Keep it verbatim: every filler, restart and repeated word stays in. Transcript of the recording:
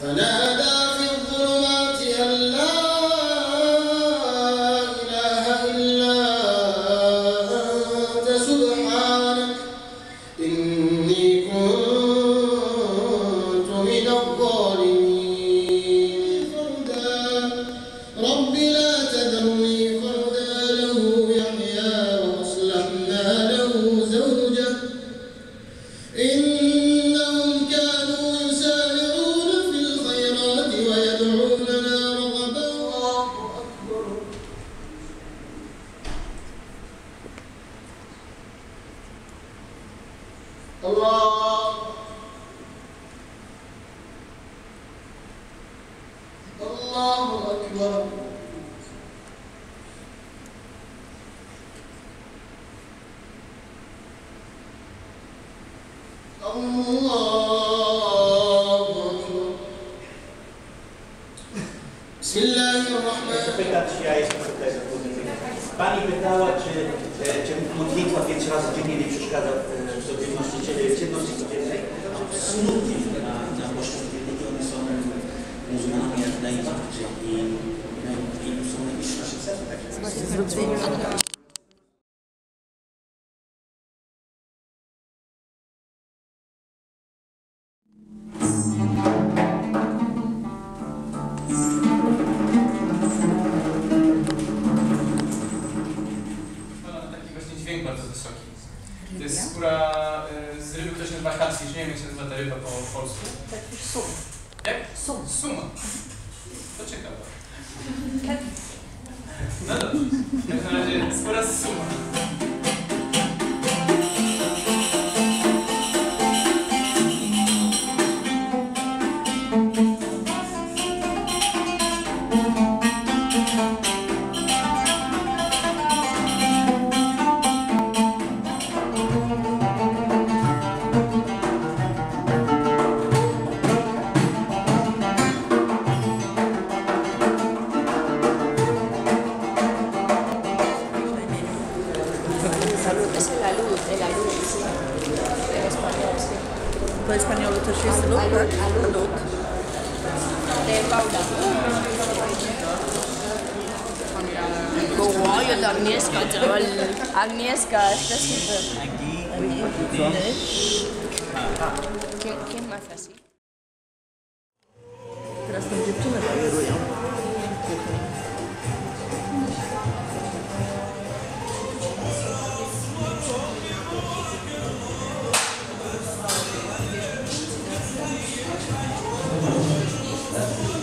Pani pytała, czy, czy modlitwa pięć razy dziennie nie przeszkadza w codzienności, ciemności codziennej. Absolutnie. Na, na poszczególne one są muzułmanami jak najbardziej i, i, i są najbliższe naszym sercem. To jest skóra y, z ryby, która się nazywa catfish. Nie wiem, jak się nazywa ta ryba po polsku. Sum. Jak? Sum. Suma. To ciekawe. No dobrze. W takim razie skóra z suma. Es el alud, el alud, sí. En español, sí. Po españolu też jest lód, Alud, tak? alud. Lód. De Paula. Guayo de Agnieszka, troll. Agnieszka, está súper. ¿Quién, ¿Quién más así? Teraz tam dziewczyny bajerują. Thank you.